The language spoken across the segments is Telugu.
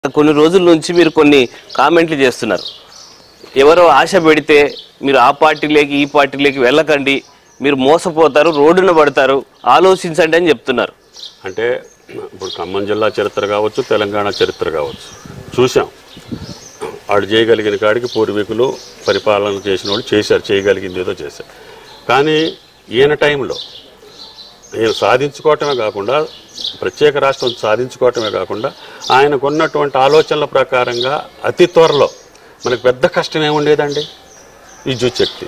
కొన్ని రోజుల నుంచి మీరు కొన్ని కామెంట్లు చేస్తున్నారు. ఎవరో ఆశ పెడితే మీరు ఆ పార్టీలోకి ఈ పార్టీలోకి వెళ్ళకండి, మీరు మోసపోతారు, రోడ్డున పడతారు, ఆలోచించండి అని చెప్తున్నారు. అంటే ఇప్పుడు ఖమ్మం జిల్లా చరిత్ర కావచ్చు, తెలంగాణ చరిత్ర కావచ్చు, చూసాం. వాడు చేయగలిగిన కాడికి పూర్వీకులు పరిపాలన చేసిన వాళ్ళు చేశారు, చేయగలిగింది ఏదో చేశారు. కానీ ఈయన టైంలో ఈయన సాధించుకోవటమే కాకుండా, ప్రత్యేక రాష్ట్రం సాధించుకోవటమే కాకుండా, ఆయనకున్నటువంటి ఆలోచనల ప్రకారంగా అతి త్వరలో మనకు పెద్ద కష్టం ఏముండేదండి? విద్యుత్ శక్తి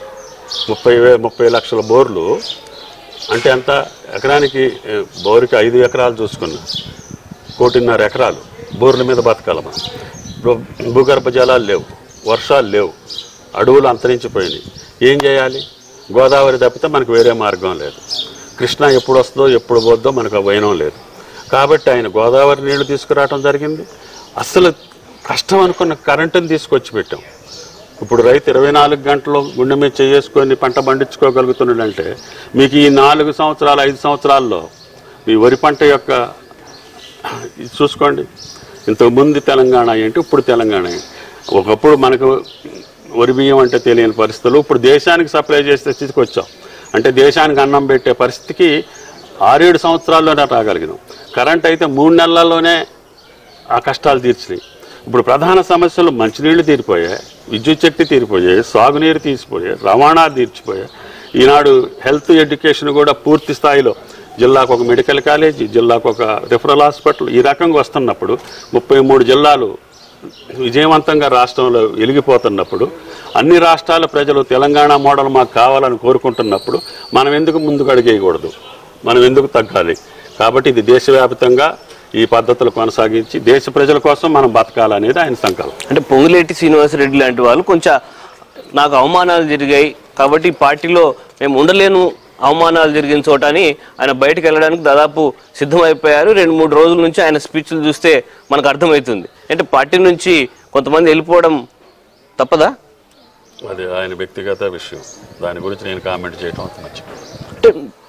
30 లక్షల బోర్లు అంటే అంత ఎకరానికి బోరుకి 5 ఎకరాలు చూసుకున్నా 1.5 ఎకరాలు బోర్ల మీద బతకాలి మనం. భూగర్భ జలాలు లేవు, వర్షాలు లేవు, అడవులు అంతరించిపోయినాయి. ఏం చేయాలి? గోదావరి తప్పితే మనకు వేరే మార్గం లేదు. కృష్ణ ఎప్పుడు వస్తుందో ఎప్పుడు పోద్దో మనకు వైనం లేదు. కాబట్టి ఆయన గోదావరి నీళ్లు తీసుకురావడం జరిగింది. అసలు కష్టం అనుకున్న కరెంటుని తీసుకొచ్చి పెట్టాం. ఇప్పుడు రైతు 24 గంటలు గుండె మీద చేసుకొని పంట పండించుకోగలుగుతున్నాడంటే, మీకు ఈ 4 సంవత్సరాలు 5 సంవత్సరాల్లో మీ వరి పంట యొక్క చూసుకోండి. ఇంతకుముందు తెలంగాణ ఏంటి, ఇప్పుడు తెలంగాణ ఏంటి? ఒకప్పుడు మనకు వరి బియ్యం అంటే తెలియని పరిస్థితులు, ఇప్పుడు దేశానికి సప్లై చేసే స్థితికి వచ్చాం. అంటే దేశానికి అన్నం పెట్టే పరిస్థితికి 6-7 సంవత్సరాల్లోనే రాగలిగినాం. కరెంట్ అయితే 3 నెలల్లోనే ఆ కష్టాలు తీర్చినాయి. ఇప్పుడు ప్రధాన సమస్యలు మంచినీళ్ళు తీరిపోయాయి, విద్యుత్ శక్తి తీరిపోయాయి, సాగునీరు తీసిపోయాయి, రవాణా తీర్చిపోయాయి. ఈనాడు హెల్త్ ఎడ్యుకేషన్ కూడా పూర్తి స్థాయిలో జిల్లాకు ఒక మెడికల్ కాలేజీ, జిల్లాకు ఒక రిఫరల్ హాస్పిటల్, ఈ రకంగా వస్తున్నప్పుడు 33 జిల్లాలు విజయవంతంగా రాష్ట్రంలో వెలిగిపోతున్నప్పుడు, అన్ని రాష్ట్రాల ప్రజలు తెలంగాణ మోడల్ మాకు కావాలని కోరుకుంటున్నప్పుడు మనం ఎందుకు ముందుకు అడిగేయకూడదు? మనం ఎందుకు తగ్గాలి? కాబట్టి ఇది దేశవ్యాప్తంగా ఈ పద్ధతులు కొనసాగించి దేశ ప్రజల కోసం మనం బతకాలనేది ఆయన సంకల్పం. అంటే పొంగులేటి శ్రీనివాసరెడ్డి లాంటి వాళ్ళు కొంచెం నాకు అవమానాలు జరిగాయి కాబట్టి పార్టీలో మేము ఉండలేను, అవమానాలు జరిగిన చోట అని ఆయన బయటకు వెళ్ళడానికి దాదాపు సిద్ధమైపోయారు. 2-3 రోజుల నుంచి ఆయన స్పీచ్లు చూస్తే మనకు అర్థమవుతుంది. అంటే పార్టీ నుంచి కొంతమంది వెళ్ళిపోవడం తప్పదా? అది ఆయన వ్యక్తిగత విషయం, దాని గురించి నేను కామెంట్ చేయడం అంత మంచిది. అంటే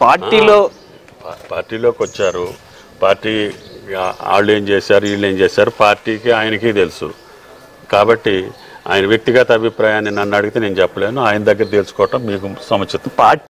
పార్టీలోకి వచ్చారు, పార్టీ వాళ్ళు ఏం చేశారు, వీళ్ళు ఏం చేశారు, పార్టీకి ఆయనకి తెలుసు. కాబట్టి ఆయన వ్యక్తిగత అభిప్రాయాన్ని నన్ను అడిగితే నేను చెప్పలేను. ఆయన దగ్గర తెలుసుకోవటం మీకు సముచితం.